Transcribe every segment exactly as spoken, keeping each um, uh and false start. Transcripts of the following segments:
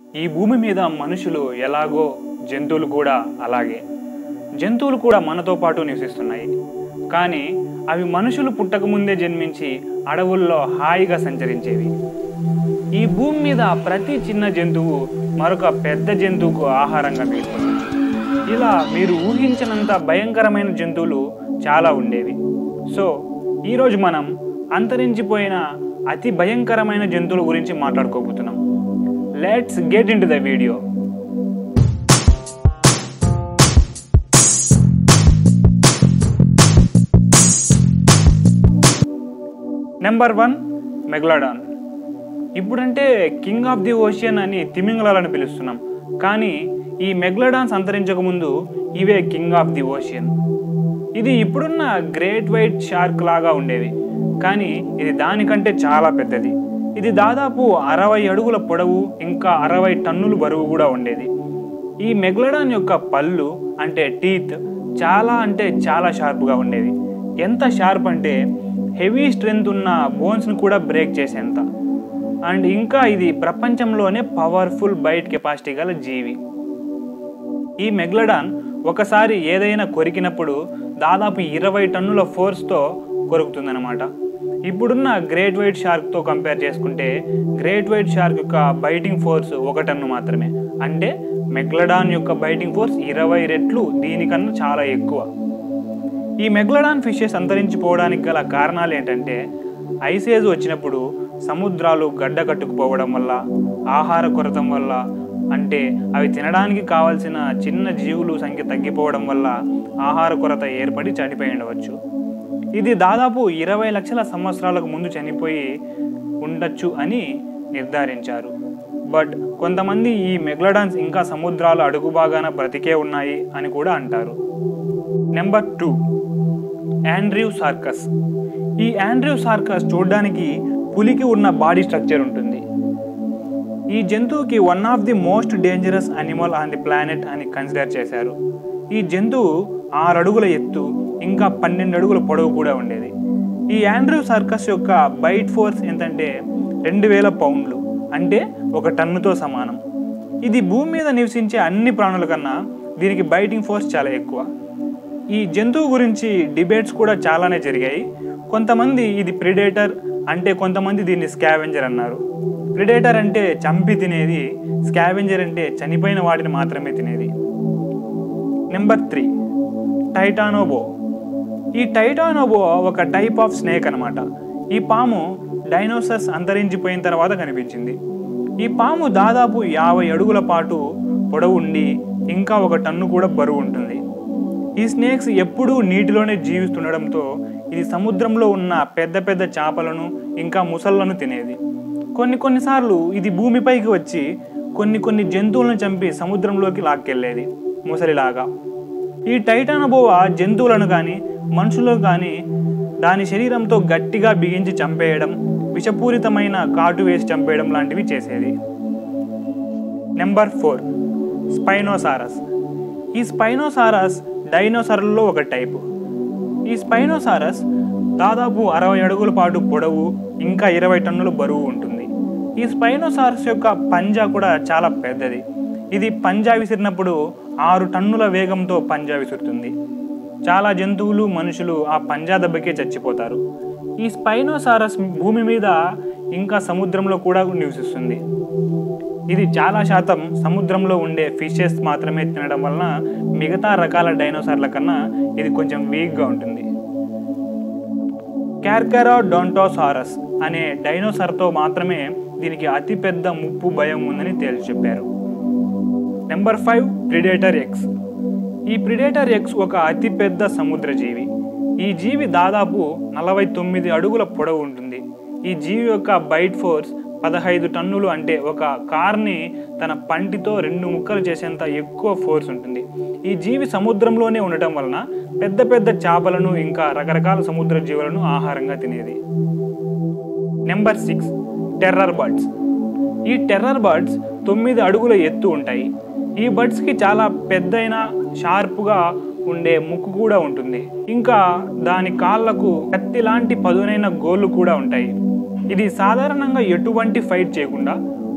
ఈ భూమి మీద మనుషులు ఎలాగో జంతువులు కూడా అలాగే. జంతువులు కూడా మనతో పాటు నివసిస్తున్నాయి. కానీ అవి మనుషులు పుట్టకముందే జన్మించి అడవుల్లో హాయిగా సంచరించేవి. ఈ భూమి మీద ప్రతి చిన్న జంతువు మరొక పెద్ద జంతువుకు ఆహారంగా మిగిలిపోతుంది. ఇలా మీరు ఊహించినంత భయంకరమైన జంతువులు చాలా ఉండేవి. సో ఈరోజు మనం అంతరించిపోయిన అతి భయంకరమైన జంతువుల గురించి మాట్లాడుకోబోతున్నాం. Let's get into the video. Number one, Megalodon. ఇప్పుడంటే కింగ్ ఆఫ్ ది ఓషియన్ అని తిమింగలాలను పిలుస్తున్నాం. కానీ ఈ మెగ్లాడాన్స్ అంతరించకముందు ఇవే కింగ్ ఆఫ్ ది ఓషియన్. ఇది ఇప్పుడున్న గ్రేట్ వైట్ షార్క్ లాగా ఉండేవి, కానీ ఇది దానికంటే చాలా పెద్దది. ఇది దాదాపు అరవై అడుగుల పొడవు, ఇంకా అరవై టన్నులు బరువు కూడా ఉండేది. ఈ మెగ్లాడాన్ యొక్క పళ్ళు అంటే టీత్ చాలా అంటే చాలా షార్ప్గా ఉండేవి. ఎంత షార్ప్ అంటే హెవీ స్ట్రెంగ్త్ ఉన్న బోన్స్ని కూడా బ్రేక్ చేసేంత. అండ్ ఇంకా ఇది ప్రపంచంలోనే పవర్ఫుల్ బైట్ కెపాసిటీ గల జీవి. ఈ మెగ్లాడాన్ ఒకసారి ఏదైనా కొరికినప్పుడు దాదాపు ఇరవై టన్నుల ఫోర్స్తో కొరుకుతుందన్నమాట. ఇప్పుడున్న గ్రేట్ వైట్ షార్క్తో కంపేర్ చేసుకుంటే గ్రేట్ వైట్ షార్క్ యొక్క బైటింగ్ ఫోర్స్ ఒక టన్ను మాత్రమే. అంటే మెగ్లాడాన్ యొక్క బైటింగ్ ఫోర్స్ ఇరవై రెట్లు దీనికన్నా చాలా ఎక్కువ. ఈ మెగ్లాడాన్ ఫిషెస్ అంతరించిపోవడానికి గల కారణాలు ఏంటంటే ఐస్ ఏజ్ వచ్చినప్పుడు సముద్రాలు గడ్డ కట్టుకుపోవడం వల్ల, ఆహార కొరత వల్ల, అంటే అవి తినడానికి కావాల్సిన చిన్న జీవులు సంఖ్య తగ్గిపోవడం వల్ల ఆహార కొరత ఏర్పడి చనిపోయి ఉండవచ్చు. ఇది దాదాపు ఇరవై లక్షల సంవత్సరాలకు ముందు చనిపోయి ఉండొచ్చు అని నిర్ధారించారు. బట్ కొంతమంది ఈ మెగ్లాడాన్స్ ఇంకా సముద్రాల అడుగు భాగాన బ్రతికే ఉన్నాయి అని కూడా అంటారు. Number two, Andrewsarchus. ఈ ఆండ్రియోసార్కస్ చూడడానికి పులికి ఉన్న బాడీ స్ట్రక్చర్ ఉంటుంది. ఈ జంతువుకి one of the most dangerous animal on the planet అని కన్సిడర్ చేశారు. ఈ జంతువు ఆరు అడుగుల ఎత్తు, ఇంకా పన్నెండు అడుగుల పొడవు కూడా ఉండేది. ఈ ఆండ్రియోసార్కస్ యొక్క బైట్ ఫోర్స్ ఎంతంటే రెండు వేల పౌండ్లు, అంటే ఒక టన్నుతో సమానం. ఇది భూమి మీద నివసించే అన్ని ప్రాణుల కన్నా దీనికి బైటింగ్ ఫోర్స్ చాలా ఎక్కువ. ఈ జంతువు గురించి డిబేట్స్ కూడా చాలానే జరిగాయి. కొంతమంది ఇది ప్రిడేటర్ అంటే, కొంతమంది దీన్ని స్కావెంజర్ అన్నారు. ప్రిడేటర్ అంటే చంపి తినేది, స్కావెంజర్ అంటే చనిపోయిన వాటిని మాత్రమే తినేది. Number three, Titanoboa. ఈ టైటానోబో ఒక టైప్ ఆఫ్ స్నేక్ అనమాట. ఈ పాము డైనోసార్స్ అంతరించిపోయిన తర్వాత కనిపించింది. ఈ పాము దాదాపు యాభై అడుగుల పాటు పొడవు ఉండి ఇంకా ఒక టన్ను కూడా బరువు ఉంటుంది. ఈ స్నేక్స్ ఎప్పుడూ నీటిలోనే జీవిస్తుండడంతో ఇది సముద్రంలో ఉన్న పెద్ద పెద్ద చేపలను ఇంకా ముసళ్లను తినేది. కొన్ని కొన్నిసార్లు ఇది భూమిపైకి వచ్చి కొన్ని కొన్ని జంతువులను చంపి సముద్రంలోకి లాక్కెళ్ళేది ముసలిలాగా. ఈ టైటానోబోవా జంతువులను కానీ మనుషులను కానీ దాని శరీరంతో గట్టిగా బిగించి చంపేయడం, విషపూరితమైన కాటు వేసి చంపేయడం లాంటివి చేసేది. Number four, Spinosaurus. ఈ స్పైనోసారస్ డైనోసార్లలో ఒక టైపు. ఈ స్పైనోసారస్ దాదాపు అరవై అడుగుల పాటు పొడవు, ఇంకా ఇరవై టన్నుల బరువు ఉంటుంది. ఈ స్పైనోసారస్ యొక్క పంజా కూడా చాలా పెద్దది. ఇది పంజా విసిరినప్పుడు ఆరు టన్నుల వేగంతో పంజా విసురుతుంది. చాలా జంతువులు, మనుషులు ఆ పంజా దెబ్బకే చచ్చిపోతారు. ఈ స్పైనోసారస్ భూమి మీద ఇంకా సముద్రంలో కూడా నివసిస్తుంది. ఇది చాలా శాతం సముద్రంలో ఉండే ఫిషెస్ మాత్రమే తినడం వలన మిగతా రకాల డైనోసార్ల కన్నా ఇది కొంచెం వీక్గా ఉంటుంది. క్యార్కెరోడోంటోసారస్ అనే డైనోసార్తో మాత్రమే దీనికి అతిపెద్ద ముప్పు భయం ఉందని తేల్చి చెప్పారు. Number five, predator X. ఈ ప్రిడేటర్ ఎక్స్ ఒక అతిపెద్ద సముద్ర జీవి. ఈ జీవి దాదాపు నలభై తొమ్మిది అడుగుల పొడవు ఉంటుంది. ఈ జీవి యొక్క బైట్ ఫోర్స్ పదహైదు టన్నులు, అంటే ఒక కార్ని తన పంటితో రెండు ముక్కలు చేసేంత ఎక్కువ ఫోర్స్ ఉంటుంది. ఈ జీవి సముద్రంలోనే ఉండటం వలన పెద్ద పెద్ద చేపలను ఇంకా రకరకాల సముద్ర జీవులను ఆహారంగా తినేది. Number six, terror birds. ఈ టెర్రర్ బర్డ్స్ తొమ్మిది అడుగుల ఎత్తు ఉంటాయి. ఈ బర్డ్స్కి చాలా పెద్దైన షార్ప్గా ఉండే ముక్కు కూడా ఉంటుంది. ఇంకా దాని కాళ్ళకు కత్తి లాంటి పదునైన గోళ్ళు కూడా ఉంటాయి. ఇది సాధారణంగా ఎటువంటి ఫైట్ చేయకుండా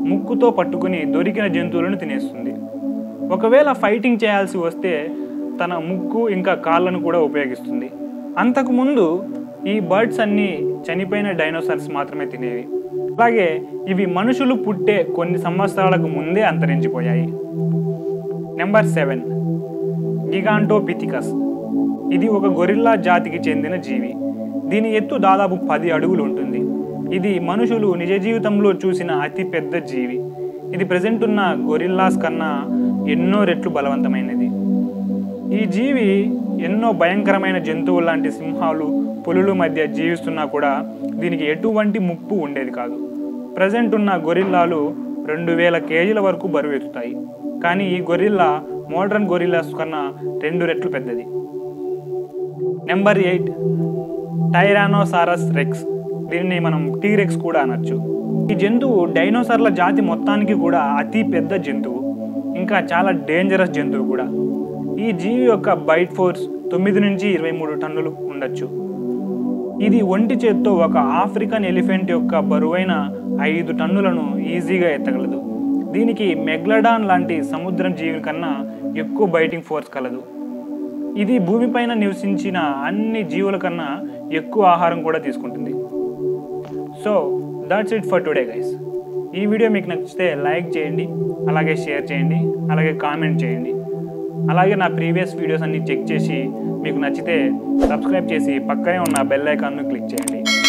ముక్కుతో పట్టుకుని దొరికిన జంతువులను తినేస్తుంది. ఒకవేళ ఫైటింగ్ చేయాల్సి వస్తే తన ముక్కు ఇంకా కాళ్ళను కూడా ఉపయోగిస్తుంది. అంతకుముందు ఈ బర్డ్స్ అన్నీ చనిపోయిన డైనోసార్స్ మాత్రమే తినేవి. అలాగే ఇవి మనుషులు పుట్టే కొన్ని సంవత్సరాలకు ముందే అంతరించిపోయాయి. Number seven, గిగాంటోపిథికస్. ఇది ఒక గొరిల్లా జాతికి చెందిన జీవి. దీని ఎత్తు దాదాపు పది అడుగులు ఉంటుంది. ఇది మనుషులు నిజ జీవితంలో చూసిన అతి పెద్ద జీవి. ఇది ప్రెజెంట్ ఉన్న గొరిల్లాస్ కన్నా ఎన్నో రెట్లు బలవంతమైనది. ఈ జీవి ఎన్నో భయంకరమైన జంతువులు లాంటి సింహాలు, పులుల మధ్య జీవిస్తున్నా కూడా దీనికి ఎటువంటి ముప్పు ఉండేది కాదు. ప్రజెంట్ ఉన్న గొరిల్లాలు రెండు వేల కేజీల వరకు బరువు ఎత్తుతాయి. కానీ ఈ గొరిల్లా మోడర్న్ గొరిల్లాస్ కన్నా రెండు రెట్లు పెద్దది. Number eight, tyrannosaurus rex. దీన్ని మనం టీరెక్స్ కూడా అనొచ్చు. ఈ జంతువు డైనోసార్ల జాతి మొత్తానికి కూడా అతి పెద్ద జంతువు, ఇంకా చాలా డేంజరస్ జంతువు కూడా. ఈ జీవి యొక్క బైట్ ఫోర్స్ తొమ్మిది నుంచి ఇరవై మూడు టన్నులు ఉండొచ్చు. ఇది ఒంటి చేత్తో ఒక ఆఫ్రికన్ ఎలిఫెంట్ యొక్క బరువైన ఐదు టన్నులను ఈజీగా ఎత్తగలదు. దీనికి మెగ్లడాన్ లాంటి సముద్రం జీవి కన్నా ఎక్కువ బైటింగ్ ఫోర్స్ కలదు. ఇది భూమిపైన నివసించిన అన్ని జీవుల కన్నా ఎక్కువ ఆహారం కూడా తీసుకుంటుంది. So that's it for today guys. ఈ వీడియో మీకు నచ్చితే లైక్ చేయండి, అలాగే షేర్ చేయండి, అలాగే కామెంట్ చేయండి. అలాగే నా ప్రీవియస్ వీడియోస్ అన్ని చెక్ చేసి మీకు నచ్చితే సబ్స్క్రైబ్ చేసి పక్కనే ఉన్న బెల్ ఐకాన్ను క్లిక్ చేయండి.